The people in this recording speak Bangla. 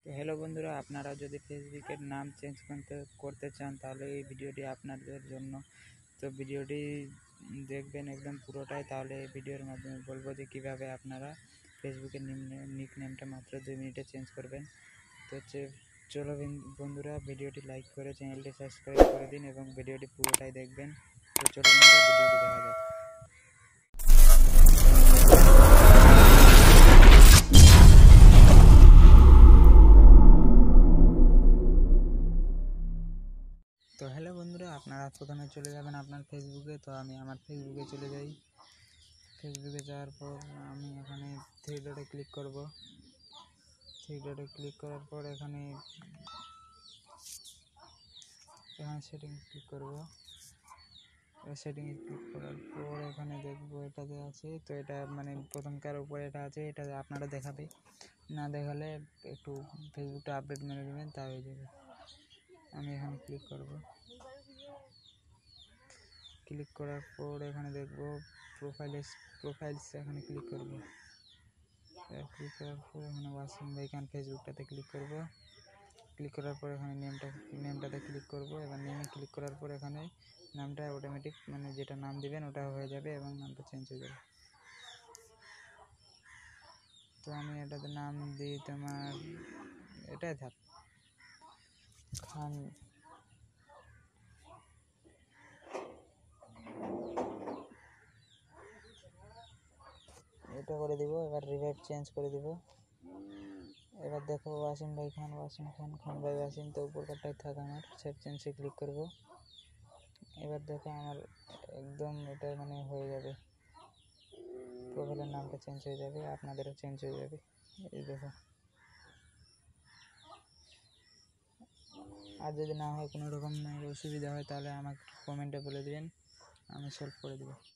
তো হ্যালো বন্ধুরা, আপনারা যদি ফেসবুকের নাম চেঞ্জ করতে চান তাহলে এই ভিডিওটি আপনাদের জন্য। তো ভিডিওটি দেখবেন একদম পুরোটাই, তাহলে এই ভিডিওর মাধ্যমে বলবো যে কীভাবে আপনারা ফেসবুকের নিক নেমটা মাত্র 2 মিনিটে চেঞ্জ করবেন। তো চলো বন্ধুরা, ভিডিওটি লাইক করে চ্যানেলটি সাবস্ক্রাইব করে দিন এবং ভিডিওটি পুরোটাই দেখবেন। তো চলো বন্ধুরা, ভিডিওটি দেখা যাক। তো হ্যালো বন্ধুরা, আপনারা প্রথমে চলে যাবেন আপনার ফেসবুকে। তো আমি আমার ফেসবুকে চলে যাই। ফেসবুকে যাওয়ার পর আমি এখানে থ্রি ডটে ক্লিক করব। থ্রি ডটে ক্লিক করার পর এখানে সেটিংস ক্লিক করব। সেটিংয়ে ক্লিক করার পর এখানে দেখবো এটাতে আছে। তো এটা মানে প্রথমকার উপরে এটা আছে, এটা আপনারা দেখাবে, না দেখালে একটু ফেসবুকটা আপডেট মেরে দেবেন, তা হয়ে যাবে। আমি এখানে ক্লিক করব। ক্লিক করার পর এখানে দেখব প্রোফাইলস এখানে ক্লিক করব। ক্লিক করার পর এখানে ওয়াসিম ভাই খান ফেসবুকটাতে ক্লিক করব। ক্লিক করার পর এখানে নেমটাতে ক্লিক করব। এবার নেমে ক্লিক করার পর এখানে নামটা অটোমেটিক মানে যেটা নাম দিবেন ওটা হয়ে যাবে এবং নামটা চেঞ্জ হয়ে যাবে। তো আমি এটাতে নাম দিই তোমার এটাই থাক, খান। এটা করে দিব। এবার রিভাইভ চেঞ্জ করে দিব। এবার দেখো ওয়াসিম খান খান ভাই ওয়াসিম, তো উপরকারটাই থাক। আমার সেভ চেঞ্জে ক্লিক করব। এবার দেখো আমার একদম এটা মানে হয়ে যাবে, প্রোফাইলের নামটা চেঞ্জ হয়ে যাবে, আপনাদেরও চেঞ্জ হয়ে যাবে। এই দেখো। আর যদি না হয়, কোনো রকম অসুবিধা হয়, তাহলে আমাকে কমেন্টে বলে দিবেন, আমি সলভ করে দেবো।